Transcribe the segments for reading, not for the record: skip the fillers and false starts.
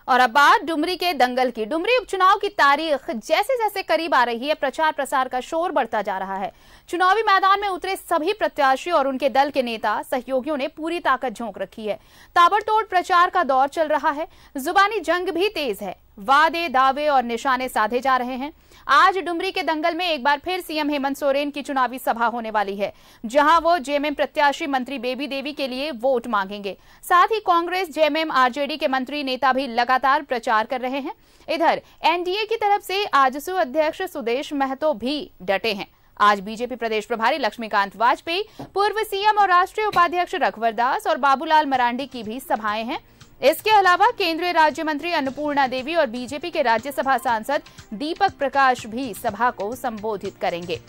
और अब बात डुमरी के दंगल की। डुमरी उपचुनाव की तारीख जैसे जैसे करीब आ रही है, प्रचार प्रसार का शोर बढ़ता जा रहा है। चुनावी मैदान में उतरे सभी प्रत्याशी और उनके दल के नेता सहयोगियों ने पूरी ताकत झोंक रखी है। ताबड़तोड़ प्रचार का दौर चल रहा है, जुबानी जंग भी तेज है, वादे दावे और निशाने साधे जा रहे हैं। आज डुमरी के दंगल में एक बार फिर सीएम हेमंत सोरेन की चुनावी सभा होने वाली है, जहां वो जेएमएम प्रत्याशी मंत्री बेबी देवी के लिए वोट मांगेंगे। साथ ही कांग्रेस, जेएमएम, आरजेडी के मंत्री नेता भी लगातार प्रचार कर रहे हैं। इधर एनडीए की तरफ से आजसू अध्यक्ष सुदेश महतो भी डटे हैं। आज बीजेपी प्रदेश प्रभारी लक्ष्मीकांत वाजपेयी, पूर्व सीएम और राष्ट्रीय उपाध्यक्ष रघुवर दास और बाबूलाल मरांडी की भी सभाएं हैं। इसके अलावा केंद्रीय राज्य मंत्री अन्नपूर्णा देवी और बीजेपी के राज्यसभा सांसद दीपक प्रकाश भी सभा को संबोधित करेंगे।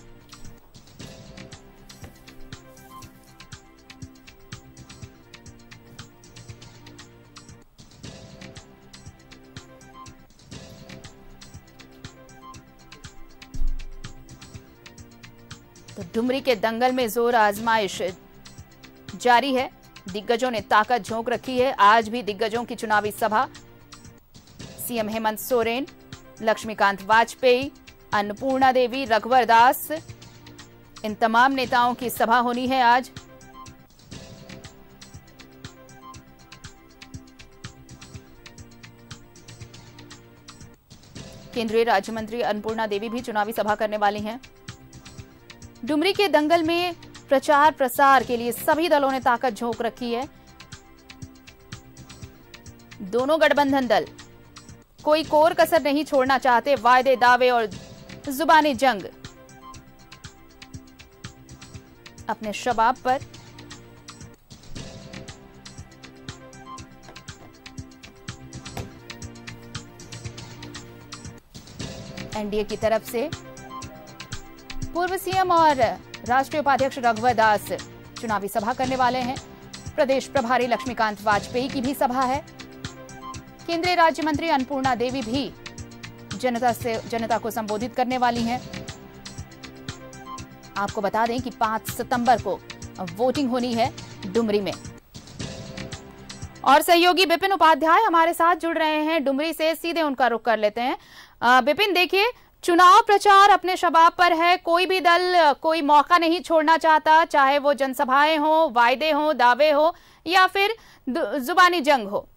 तो डुमरी के दंगल में जोर आजमाइश जारी है। दिग्गजों ने ताकत झोंक रखी है। आज भी दिग्गजों की चुनावी सभा, सीएम हेमंत सोरेन, लक्ष्मीकांत वाजपेयी, अन्नपूर्णा देवी, रघुवर दास, इन तमाम नेताओं की सभा होनी है आज। केंद्रीय राज्य मंत्री अन्नपूर्णा देवी भी चुनावी सभा करने वाली हैं। डुमरी के दंगल में प्रचार प्रसार के लिए सभी दलों ने ताकत झोंक रखी है। दोनों गठबंधन दल कोई कोर कसर नहीं छोड़ना चाहते। वायदे दावे और जुबानी जंग अपने शबाब पर। एनडीए की तरफ से पूर्व सीएम और राष्ट्रीय उपाध्यक्ष रघुवर दास चुनावी सभा करने वाले हैं। प्रदेश प्रभारी लक्ष्मीकांत वाजपेयी की भी सभा है। केंद्रीय राज्य मंत्री अन्नपूर्णा देवी भी जनता को संबोधित करने वाली हैं। आपको बता दें कि 5 सितंबर को वोटिंग होनी है डुमरी में। और सहयोगी विपिन उपाध्याय हमारे साथ जुड़ रहे हैं डुमरी से, सीधे उनका रुख कर लेते हैं। विपिन, देखिए, चुनाव प्रचार अपने शबाब पर है। कोई भी दल कोई मौका नहीं छोड़ना चाहता, चाहे वो जनसभाएं हो, वायदे हो, दावे हो या फिर जुबानी जंग हो।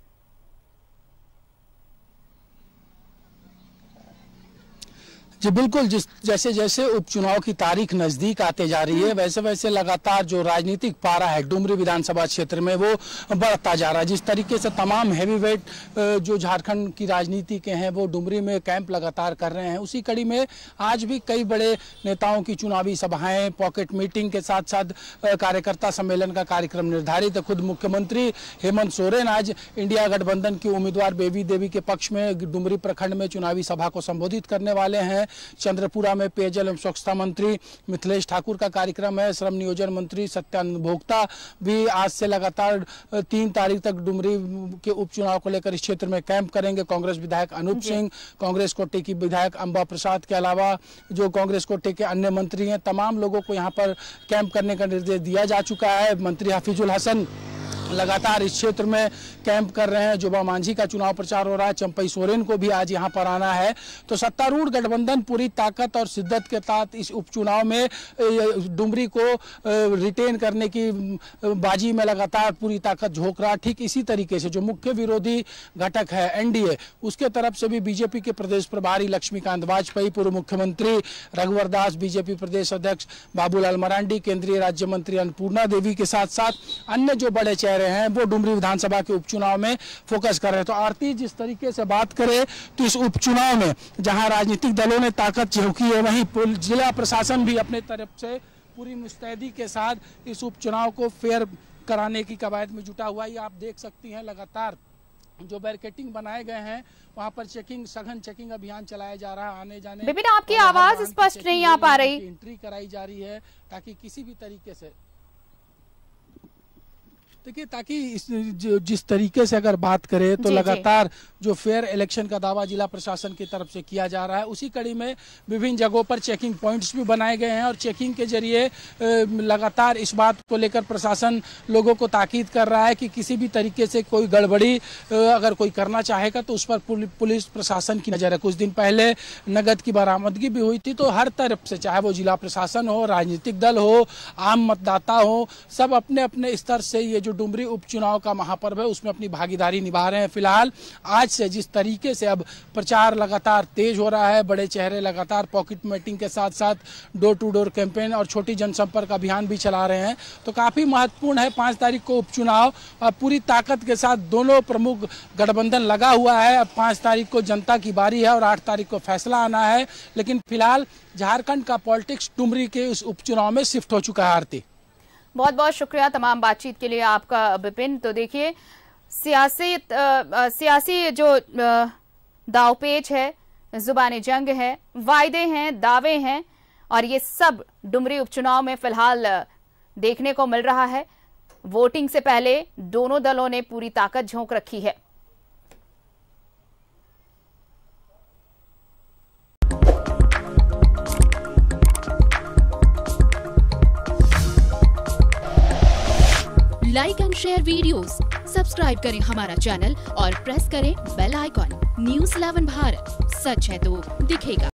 जी बिल्कुल, जैसे जैसे उपचुनाव की तारीख नजदीक आते जा रही है, वैसे वैसे लगातार जो राजनीतिक पारा है डुमरी विधानसभा क्षेत्र में वो बढ़ता जा रहा है। जिस तरीके से तमाम हैवीवेट जो झारखंड की राजनीति के हैं वो डुमरी में कैंप लगातार कर रहे हैं, उसी कड़ी में आज भी कई बड़े नेताओं की चुनावी सभाएं, पॉकेट मीटिंग के साथ साथ कार्यकर्ता सम्मेलन का कार्यक्रम निर्धारित है। खुद मुख्यमंत्री हेमंत सोरेन आज इंडिया गठबंधन की उम्मीदवार बेबी देवी के पक्ष में डुमरी प्रखंड में चुनावी सभा को संबोधित करने वाले हैं। चंद्रपुरा में पेयजल एवं स्वच्छता मंत्री मिथिलेश ठाकुर का कार्यक्रम है। श्रम नियोजन मंत्री सत्यानंद भोक्ता भी आज से लगातार 3 तारीख तक डुमरी के उपचुनाव को लेकर इस क्षेत्र में कैंप करेंगे। कांग्रेस विधायक अनूप सिंह, कांग्रेस कोटे की विधायक अंबा प्रसाद के अलावा जो कांग्रेस कोटे के अन्य मंत्री हैं, तमाम लोगों को यहाँ पर कैंप करने का निर्देश दिया जा चुका है। मंत्री हफीजुल हसन लगातार इस क्षेत्र में कैंप कर रहे हैं। जोबा मांझी का चुनाव प्रचार हो रहा है। चंपई सोरेन को भी आज यहां पर आना है। तो सत्तारूढ़ गठबंधन पूरी ताकत और शिद्दत के साथ इस उपचुनाव में डुमरी को रिटेन करने की बाजी में लगातार पूरी ताकत झोंक रहा। ठीक इसी तरीके से जो मुख्य विरोधी घटक है एनडीए, उसके तरफ से भी बीजेपी के प्रदेश प्रभारी लक्ष्मीकांत वाजपेयी, पूर्व मुख्यमंत्री रघुवर दास, बीजेपी प्रदेश अध्यक्ष बाबूलाल मरांडी, केंद्रीय राज्य मंत्री अन्नपूर्णा देवी के साथ साथ अन्य जो बड़े चेहरे हैं वो डुमरी विधानसभा के उपचुनाव में फोकस कर रहे हैं। तो आरती, जिस तरीके से बात करें तो इस उपचुनाव में जहां राजनीतिक दलों ने ताकत झोंकी है, वहीं जिला प्रशासन भी अपने तरफ से पूरी मुस्तैदी के साथ इस उपचुनाव को फेयर कराने की कवायद में जुटा हुआ है। आप देख सकती हैं लगातार जो बैरिकेडिंग बनाए गए हैं वहां पर चेकिंग, सघन चेकिंग अभियान चलाया जा रहा है। आने जाने विपिन, आपकी आवाज स्पष्ट नहीं आ पा रही। एंट्री कराई जा रही है ताकि किसी भी तरीके से देखिए, ताकि जिस तरीके से अगर बात करें तो लगातार जो फेयर इलेक्शन का दावा जिला प्रशासन की तरफ से किया जा रहा है, उसी कड़ी में विभिन्न जगहों पर चेकिंग पॉइंट्स भी बनाए गए हैं और चेकिंग के जरिए लगातार इस बात को लेकर प्रशासन लोगों को ताकीद कर रहा है कि किसी भी तरीके से कोई गड़बड़ी अगर कोई करना चाहेगा तो उस पर पुलिस प्रशासन की नजर है। कुछ दिन पहले नगद की बरामदगी भी हुई थी, तो हर तरफ से, चाहे वो जिला प्रशासन हो, राजनीतिक दल हो, आम मतदाता हो, सब अपने अपने स्तर से ये जो डुमरी उपचुनाव का महापर्व है उसमें अपनी भागीदारी निभा रहे हैं। फिलहाल आज से जिस तरीके से अब प्रचार लगातार तेज हो रहा है, बड़े चेहरे लगातार पॉकेट मीटिंग के साथ साथ डोर टू डोर कैंपेन और छोटी जनसंपर्क अभियान भी चला रहे हैं, तो काफी महत्वपूर्ण है 5 तारीख को उपचुनाव और पूरी ताकत के साथ दोनों प्रमुख गठबंधन लगा हुआ है। अब 5 तारीख को जनता की बारी है और 8 तारीख को फैसला आना है, लेकिन फिलहाल झारखंड का पॉलिटिक्स डुमरी के इस उपचुनाव में शिफ्ट हो चुका है। आरती, बहुत बहुत शुक्रिया तमाम बातचीत के लिए आपका विपिन। तो देखिए, सियासी जो दावपेच है, जुबानी जंग है, वायदे हैं, दावे हैं और ये सब डुमरी उपचुनाव में फिलहाल देखने को मिल रहा है। वोटिंग से पहले दोनों दलों ने पूरी ताकत झोंक रखी है। Like and share videos, subscribe करें हमारा चैनल और प्रेस करें बेल आइकॉन। News 11 भारत, सच है तो दिखेगा।